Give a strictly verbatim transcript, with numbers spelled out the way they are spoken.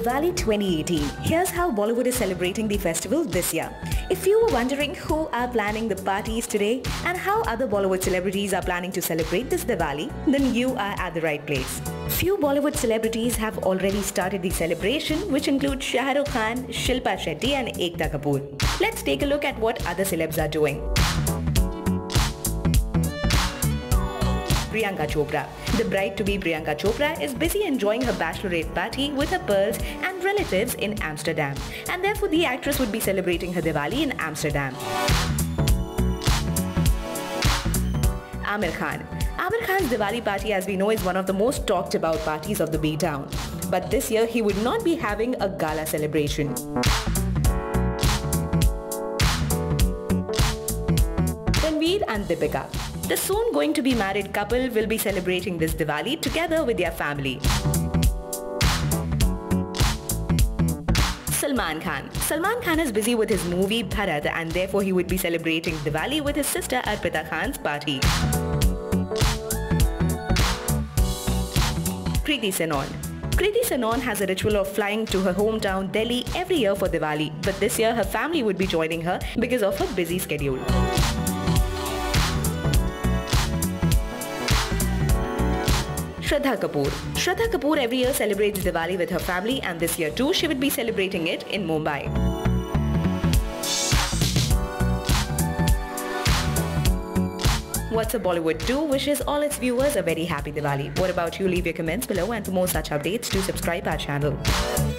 Diwali twenty eighteen. Here's how Bollywood is celebrating the festival this year. If you were wondering who are planning the parties today and how other Bollywood celebrities are planning to celebrate this Diwali, then you are at the right place. Few Bollywood celebrities have already started the celebration, which include Shah Rukh Khan, Shilpa Shetty and Ekta Kapoor. Let's take a look at what other celebs are doing. Priyanka Chopra. The bride-to-be Priyanka Chopra is busy enjoying her bachelorette party with her pearls and relatives in Amsterdam, and therefore the actress would be celebrating her Diwali in Amsterdam. Aamir Khan. Aamir Khan's Diwali party, as we know, is one of the most talked about parties of the B-Town. But this year he would not be having a gala celebration. Ranveer and Deepika. The soon going to be married couple will be celebrating this Diwali together with their family. Salman Khan. Salman Khan is busy with his movie Bharat, and therefore he would be celebrating Diwali with his sister Arpita Khan's party. Kriti Sanon. Kriti Sanon has a ritual of flying to her hometown Delhi every year for Diwali, but this year her family would be joining her because of her busy schedule. Shraddha Kapoor. Shraddha Kapoor every year celebrates Diwali with her family, and this year too she would be celebrating it in Mumbai. What's Up Bollywood two wishes all its viewers a very happy Diwali. What about you? Leave your comments below, and for more such updates do subscribe our channel.